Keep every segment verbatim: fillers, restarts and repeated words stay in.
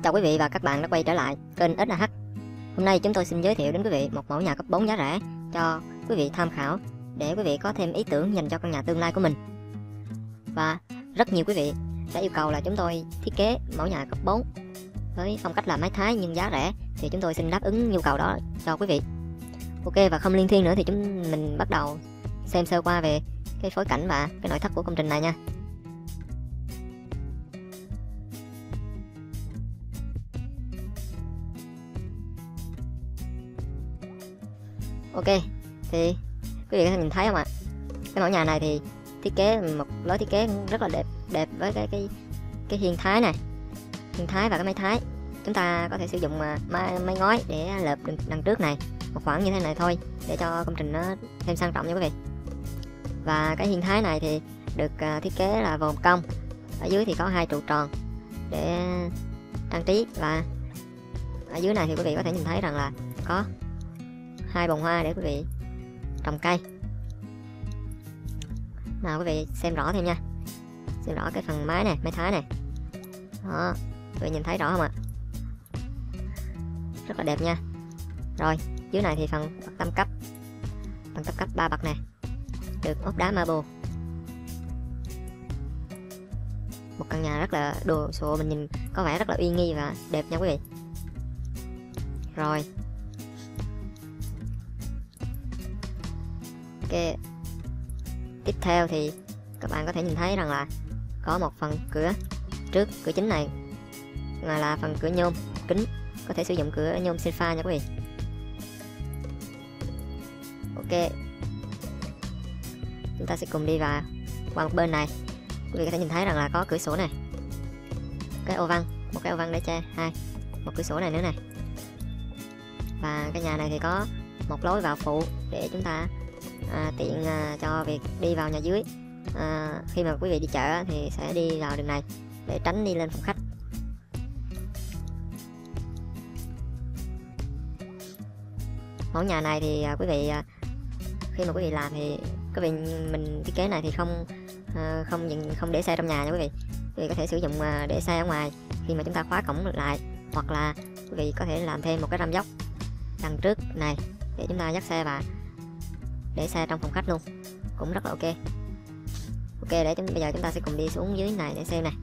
Chào quý vị và các bạn đã quay trở lại kênh ét a hát. Hôm nay chúng tôi xin giới thiệu đến quý vị một mẫu nhà cấp bốn giá rẻ cho quý vị tham khảo để quý vị có thêm ý tưởng dành cho căn nhà tương lai của mình. Và rất nhiều quý vị đã yêu cầu là chúng tôi thiết kế mẫu nhà cấp bốn với phong cách là mái Thái nhưng giá rẻ, thì chúng tôi xin đáp ứng nhu cầu đó cho quý vị. Ok, và không liên thiên nữa thì chúng mình bắt đầu xem sơ qua về cái phối cảnh và cái nội thất của công trình này nha. Ok, thì quý vị có thể nhìn thấy không ạ? Cái mẫu nhà này thì thiết kế một lối thiết kế rất là đẹp đẹp với cái cái cái hiên thái này, hiên thái và cái mái Thái. Chúng ta có thể sử dụng mái, mái ngói để lợp đằng trước này một khoảng như thế này thôi, để cho công trình nó thêm sang trọng nha quý vị. Và cái hiên thái này thì được thiết kế là vòm cong, ở dưới thì có hai trụ tròn để trang trí, và ở dưới này thì quý vị có thể nhìn thấy rằng là có hai bồn hoa để quý vị trồng cây. Nào quý vị xem rõ thêm nha, xem rõ cái phần mái này, mái Thái này đó, quý vị nhìn thấy rõ không ạ? Rất là đẹp nha. Rồi dưới này thì phần bậc tam cấp, phần tam cấp ba bậc này được ốp đá marble. Một căn nhà rất là đồ sộ, mình nhìn có vẻ rất là uy nghi và đẹp nha quý vị. Rồi ok, tiếp theo thì các bạn có thể nhìn thấy rằng là có một phần cửa trước, cửa chính này là, là phần cửa nhôm kính, có thể sử dụng cửa nhôm sinh pha nha quý vị. Ok, chúng ta sẽ cùng đi vào qua một bên này. Quý vị có thể nhìn thấy rằng là có cửa sổ này, cái ô văn, một cái ô văn để che, hai một cửa sổ này nữa này. Và cái nhà này thì có một lối vào phụ để chúng ta à, tiện à, cho việc đi vào nhà dưới. À, khi mà quý vị đi chợ thì sẽ đi vào đường này để tránh đi lên phòng khách. Mẫu nhà này thì à, quý vị à, khi mà quý vị làm thì quý vị mình thiết kế này thì không à, không dừng, không để xe trong nhà nha quý vị. Quý vị có thể sử dụng à, để xe ở ngoài khi mà chúng ta khóa cổng lại, hoặc là quý vị có thể làm thêm một cái răm dốc đằng trước này để chúng ta dắt xe và để xe trong phòng khách luôn, cũng rất là ok. Ok, để chúng, bây giờ chúng ta sẽ cùng đi xuống dưới này để xem này.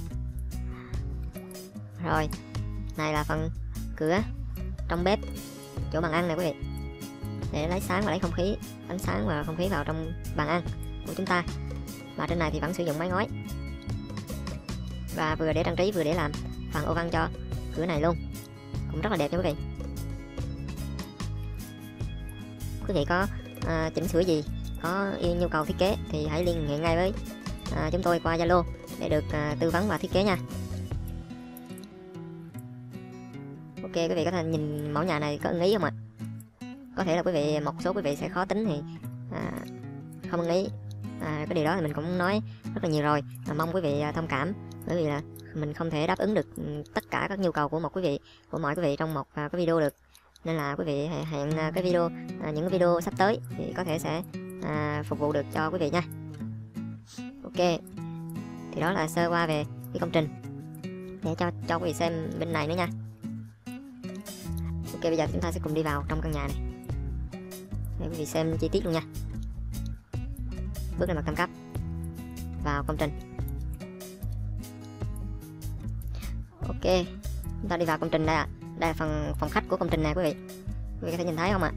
Rồi, này là phần cửa trong bếp, chỗ bàn ăn này quý vị, để lấy sáng và lấy không khí, ánh sáng và không khí vào trong bàn ăn của chúng ta. Và trên này thì vẫn sử dụng mái ngói, và vừa để trang trí vừa để làm phần ô văn cho cửa này luôn, cũng rất là đẹp nha quý vị. Quý vị có à, chỉnh sửa gì, có yêu nhu cầu thiết kế thì hãy liên hệ ngay với à, chúng tôi qua Zalo để được à, tư vấn và thiết kế nha. Ok, quý vị có thể nhìn mẫu nhà này có ưng ý không ạ? Có thể là quý vị, một số quý vị sẽ khó tính thì à, không ưng ý, à, cái điều đó thì mình cũng nói rất là nhiều rồi, à, mong quý vị à, thông cảm, bởi vì là mình không thể đáp ứng được tất cả các nhu cầu của một quý vị, của mọi quý vị trong một à, cái video được. Nên là quý vị hãy hẹn cái video, à, những cái video sắp tới thì có thể sẽ à, phục vụ được cho quý vị nha. Ok, thì đó là sơ qua về cái công trình để cho cho quý vị xem bên này nữa nha. Ok, bây giờ chúng ta sẽ cùng đi vào trong căn nhà này để quý vị xem chi tiết luôn nha. Bước lên bậc tam cấp vào công trình. Ok, chúng ta đi vào công trình đây ạ. À. Đây là phần phòng khách của công trình này quý vị. Quý vị có thể nhìn thấy không ạ?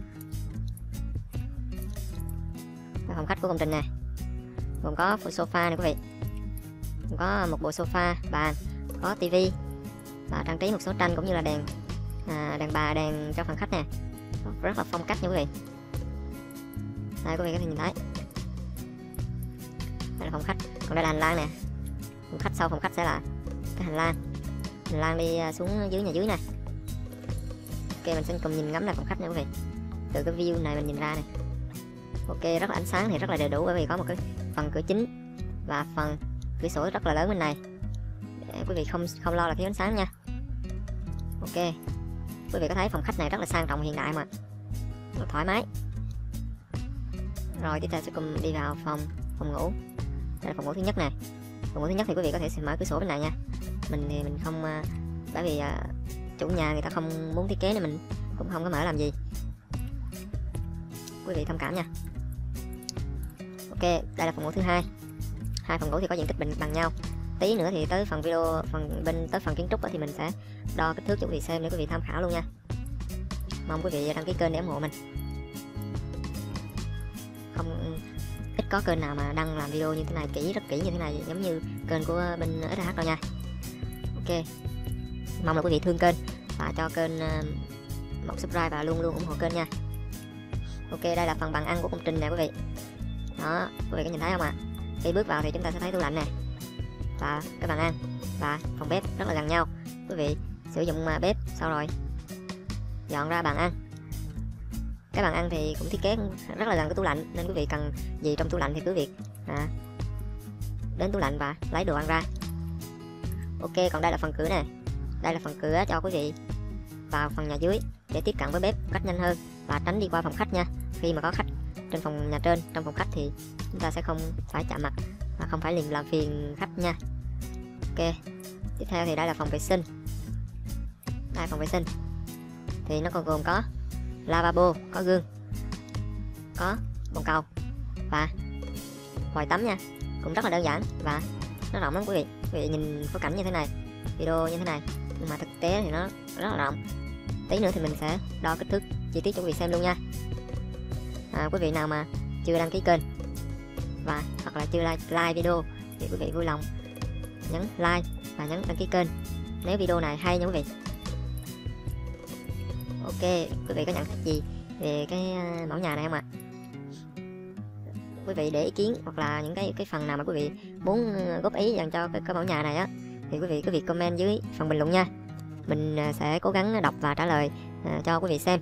Đây, phòng khách của công trình này gồm có sofa này quý vị, gồm có một bộ sofa, bàn, có tivi và trang trí một số tranh cũng như là đèn à, đèn bà, đèn cho phần khách nè, rất là phong cách nha quý vị. Đây quý vị có thể nhìn thấy, đây là phòng khách, còn đây là hành lang nè. Phòng khách, sau phòng khách sẽ là cái hành lang, hành lang đi xuống dưới nhà dưới này. Ok, mình sẽ cùng nhìn ngắm lại phòng khách nha quý vị, từ cái view này mình nhìn ra này. Ok, rất là ánh sáng thì rất là đầy đủ, bởi vì có một cái phần cửa chính và phần cửa sổ rất là lớn bên này để quý vị không không lo là thiếu ánh sáng nha. Ok, quý vị có thấy phòng khách này rất là sang trọng hiện đại mà, rất là thoải mái. Rồi tiếp theo sẽ cùng đi vào phòng phòng ngủ. Đây là phòng ngủ thứ nhất này. Phòng ngủ thứ nhất thì quý vị có thể mở cửa sổ bên này nha. Mình thì mình không bởi vì à, chủ nhà người ta không muốn thiết kế nên mình cũng không có mở làm gì, quý vị thông cảm nha. Ok, đây là phòng ngủ thứ hai. Hai phòng ngủ thì có diện tích bình bằng nhau. Tí nữa thì tới phần video phần bên tới phần kiến trúc thì mình sẽ đo kích thước cho quý vị xem để quý vị tham khảo luôn nha. Mong quý vị đăng ký kênh để ủng hộ mình. Không ít có kênh nào mà đăng làm video như thế này kỹ, rất kỹ như thế này, giống như kênh của bên ét hát đâu nha. Ok, mong là quý vị thương kênh và cho kênh một subscribe và luôn luôn ủng hộ kênh nha. Ok, đây là phần bàn ăn của công trình nè quý vị. Đó, quý vị có nhìn thấy không ạ? À? Khi bước vào thì chúng ta sẽ thấy tủ lạnh nè và cái bàn ăn và phòng bếp rất là gần nhau. Quý vị sử dụng bếp sau rồi dọn ra bàn ăn. Cái bàn ăn thì cũng thiết kế rất là gần cái tủ lạnh, nên quý vị cần gì trong tủ lạnh thì cứ việc à, đến tủ lạnh và lấy đồ ăn ra. Ok, còn đây là phần cửa nè. Đây là phần cửa cho quý vị vào phần nhà dưới để tiếp cận với bếp một cách nhanh hơn và tránh đi qua phòng khách nha. Khi mà có khách trên phòng nhà trên, trong phòng khách thì chúng ta sẽ không phải chạm mặt và không phải liền làm phiền khách nha. Ok, tiếp theo thì đây là phòng vệ sinh. Đây là phòng vệ sinh thì nó còn gồm có lavabo, có gương, có bồn cầu và vòi tắm nha. Cũng rất là đơn giản và nó rộng lắm quý vị. Quý vị nhìn phối cảnh như thế này, video như thế này, nhưng mà thực tế thì nó rất là rộng. Tí nữa thì mình sẽ đo kích thước chi tiết cho quý vị xem luôn nha. À, quý vị nào mà chưa đăng ký kênh và hoặc là chưa like, like video thì quý vị vui lòng nhấn like và nhấn đăng ký kênh nếu video này hay nha quý vị. Ok, quý vị có nhận thức gì về cái mẫu nhà này không ạ? Quý vị để ý kiến hoặc là những cái cái phần nào mà quý vị muốn góp ý dành cho cái, cái mẫu nhà này á thì quý vị cứ việc comment dưới phần bình luận nha. Mình sẽ cố gắng đọc và trả lời uh, cho quý vị xem.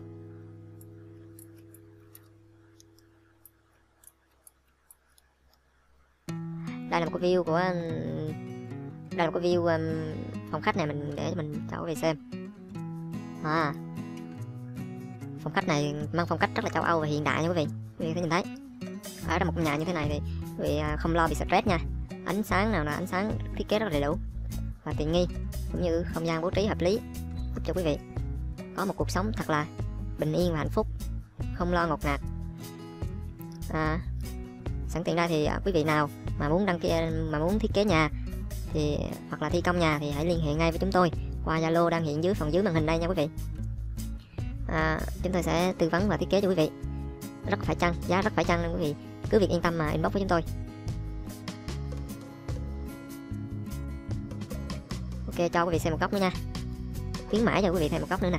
Đây là một cái view của đây là một cái view um, phòng khách này, mình để mình cho quý vị xem. À, phòng khách này mang phong cách rất là châu Âu và hiện đại nha quý vị. Quý vị có nhìn thấy ở trong một căn nhà như thế này thì quý vị không lo bị stress nha. Ánh sáng nào là ánh sáng thiết kế rất là đầy đủ và tiện nghi, cũng như không gian bố trí hợp lý, giúp cho quý vị có một cuộc sống thật là bình yên và hạnh phúc, không lo ngột ngạt. À, sẵn tiện đây thì quý vị nào mà muốn đăng ký mà muốn thiết kế nhà thì hoặc là thi công nhà thì hãy liên hệ ngay với chúng tôi qua Zalo đang hiện dưới phần dưới màn hình đây nha quý vị. À, chúng tôi sẽ tư vấn và thiết kế cho quý vị rất phải chăng, giá rất phải chăng, nên quý vị cứ việc yên tâm mà inbox với chúng tôi. Ok, cho quý vị xem một góc nữa nha, khuyến mãi cho quý vị thêm một góc nữa nè.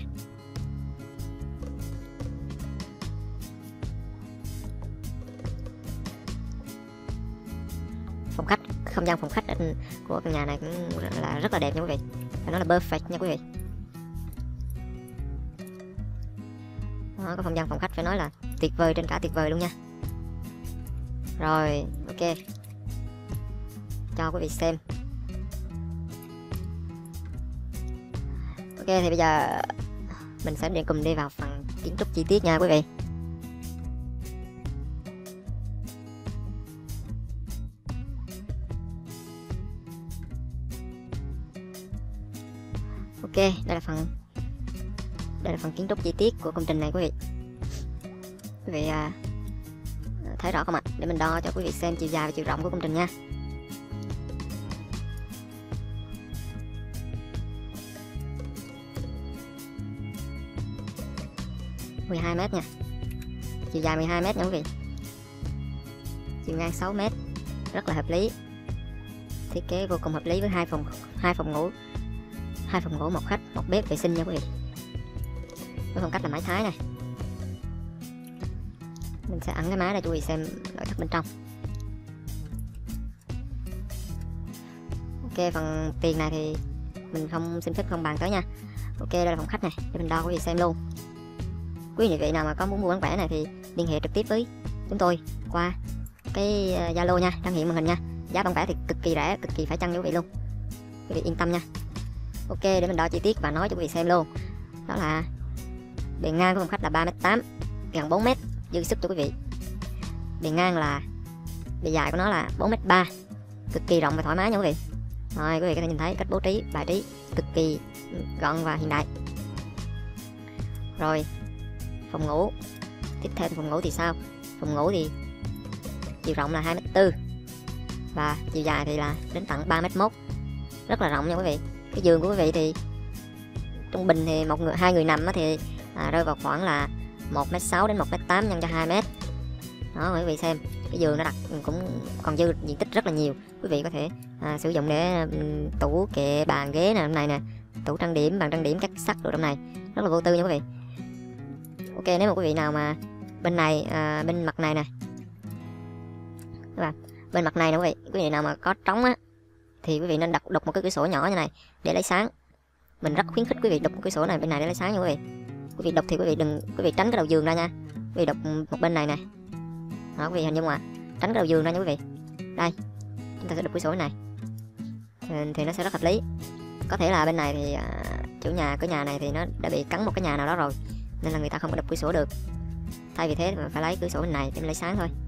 Phòng khách, không gian phòng khách của căn nhà này cũng là rất là đẹp nha quý vị, phải nói là perfect nha quý vị. Đó, có không gian phòng khách phải nói là tuyệt vời trên cả tuyệt vời luôn nha. Rồi, ok, cho quý vị xem. Ok, thì bây giờ mình sẽ đi cùng đi vào phần kiến trúc chi tiết nha quý vị. Ok, đây là phần đây là phần kiến trúc chi tiết của công trình này quý vị. Quý vị à, thấy rõ không ạ? Để mình đo cho quý vị xem chiều dài và chiều rộng của công trình nha. mười hai mét nha. Chiều dài mười hai mét nha quý vị. Chiều ngang sáu mét. Rất là hợp lý. Thiết kế vô cùng hợp lý với hai phòng hai phòng ngủ. Hai phòng ngủ, một khách, một bếp vệ sinh nha quý vị. Với phong cách là mái Thái này. Mình sẽ ấn cái máy này cho quý vị xem nội thất bên trong. Ok, phần tiền này thì mình không xin phép không bàn tới nha. Ok, đây là phòng khách này, để mình đo quý vị xem luôn. Quý vị nào mà có muốn mua bán vẽ này thì liên hệ trực tiếp với chúng tôi qua cái Zalo nha, đang hiện màn hình nha. Giá bán vẽ thì cực kỳ rẻ, cực kỳ phải chăng cho quý vị luôn. Quý vị yên tâm nha. Ok, để mình đo chi tiết và nói cho quý vị xem luôn. Đó là bề ngang của phòng khách là ba mét tám, gần bốn mét, dư sức cho quý vị. Bề ngang là bề dài của nó là bốn mét ba, cực kỳ rộng và thoải mái nha quý vị. Rồi quý vị có thể nhìn thấy cách bố trí bài trí cực kỳ gọn và hiện đại. Rồi phòng ngủ, tiếp theo phòng ngủ thì sao? Phòng ngủ thì chiều rộng là hai mét tư và chiều dài thì là đến tận ba mét mốt, rất là rộng nha quý vị. Cái giường của quý vị thì trung bình thì một người hai người nằm thì à, rơi vào khoảng là một mét sáu đến một mét tám nhân cho hai mét. Đó quý vị xem, cái giường nó đặt cũng còn dư diện tích rất là nhiều. Quý vị có thể à, sử dụng để um, tủ kệ bàn ghế nè, trong này nè, tủ trang điểm, bàn trang điểm, các sắt đồ trong này, rất là vô tư nha quý vị. Ok, nếu mà quý vị nào mà bên này à, bên mặt này nè, các bạn, bên mặt này nè quý vị, quý vị nào mà có trống á thì quý vị nên đặt đục một cái cửa sổ nhỏ như này để lấy sáng. Mình rất khuyến khích quý vị đục một cửa sổ này bên này để lấy sáng nha quý vị. Quý vị đục thì quý vị đừng quý vị tránh cái đầu giường ra nha. Quý vị đục một bên này nè. Đó quý vị hình dung mà tránh cái đầu giường ra nha quý vị. Đây, chúng ta sẽ đục cửa sổ này. Thì, thì nó sẽ rất hợp lý. Có thể là bên này thì à, chủ nhà cửa nhà này thì nó đã bị cắn một cái nhà nào đó rồi, nên là người ta không có đục cửa sổ được. Thay vì thế thì mình phải lấy cửa sổ bên này để mình lấy sáng thôi.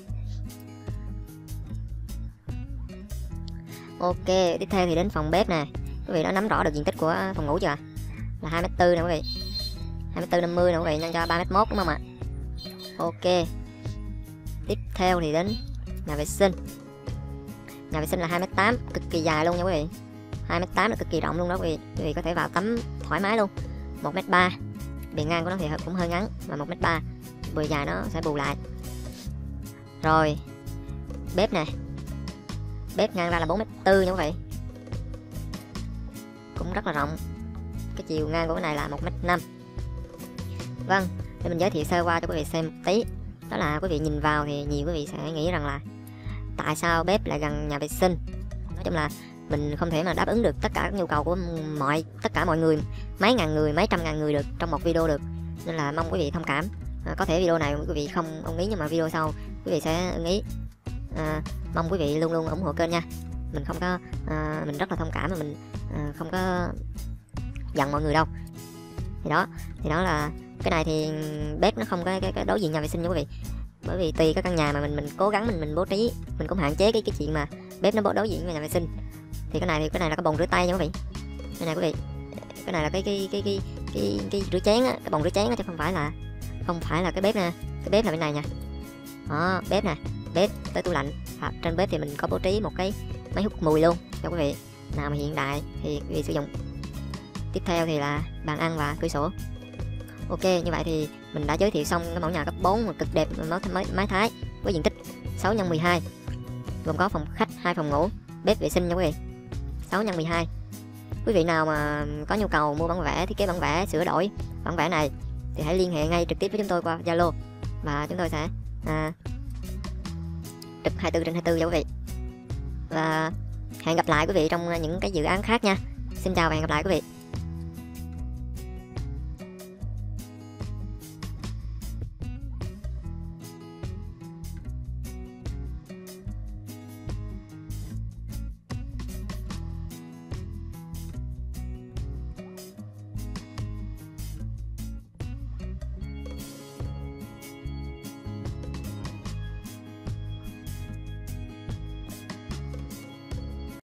Ok, tiếp theo thì đến phòng bếp nè. Quý vị đã nắm rõ được diện tích của phòng ngủ chưa? Là hai mét tư nè quý vị. hai mét tư năm mươi nè quý vị, nhân cho ba mét mốt đúng không ạ? Ok. Tiếp theo thì đến nhà vệ sinh. Nhà vệ sinh là hai mét tám, cực kỳ dài luôn nha quý vị. hai mét tám là cực kỳ rộng luôn đó quý vị. Quý vị có thể vào tắm thoải mái luôn. một mét ba. Bề ngang của nó thì cũng hơi ngắn, mà một mét ba. Bề dài nó sẽ bù lại. Rồi. Bếp nè. Bếp ngang ra là bốn mét tư nha quý vị. Cũng rất là rộng. Cái chiều ngang của cái này là một mét năm. Vâng, để mình giới thiệu sơ qua cho quý vị xem một tí. Đó là quý vị nhìn vào thì nhiều quý vị sẽ nghĩ rằng là tại sao bếp lại gần nhà vệ sinh. Nói chung là mình không thể mà đáp ứng được tất cả các nhu cầu của mọi tất cả mọi người, mấy ngàn người, mấy trăm ngàn người được trong một video được. Nên là mong quý vị thông cảm. À, có thể video này quý vị không ưng ý, nhưng mà video sau quý vị sẽ ưng ý. À, mong quý vị luôn luôn ủng hộ kênh nha. Mình không có à, mình rất là thông cảm, mà mình à, không có giận mọi người đâu. Thì đó, thì đó là cái này thì bếp nó không có cái, cái đối diện nhà vệ sinh nha quý vị. Bởi vì tùy cái căn nhà mà mình mình cố gắng mình mình bố trí, mình cũng hạn chế cái cái chuyện mà bếp nó đối diện với nhà vệ sinh. Thì cái này thì cái này là cái bồn rửa tay nha quý vị. Cái này quý vị, cái này là cái cái cái cái cái, cái rửa chén á, cái bồn rửa chén á, chứ không phải là không phải là cái bếp nè. Cái bếp là bên này nha. Đó, bếp nè, bếp tới tủ lạnh. À, trên bếp thì mình có bố trí một cái máy hút mùi luôn cho quý vị. Nào mà hiện đại thì quý vị sử dụng. Tiếp theo thì là bàn ăn và cửa sổ. Ok, như vậy thì mình đã giới thiệu xong cái mẫu nhà cấp bốn mà cực đẹp mái, mái Thái với diện tích sáu nhân mười hai, gồm có phòng khách, hai phòng ngủ, bếp vệ sinh nha quý vị. sáu nhân mười hai. Quý vị nào mà có nhu cầu mua bản vẽ, thiết kế bản vẽ, sửa đổi bản vẽ này thì hãy liên hệ ngay trực tiếp với chúng tôi qua Zalo và chúng tôi sẽ à, trực hai mươi tư trên hai mươi tư cho quý vị. Và hẹn gặp lại quý vị trong những cái dự án khác nha. Xin chào và hẹn gặp lại quý vị.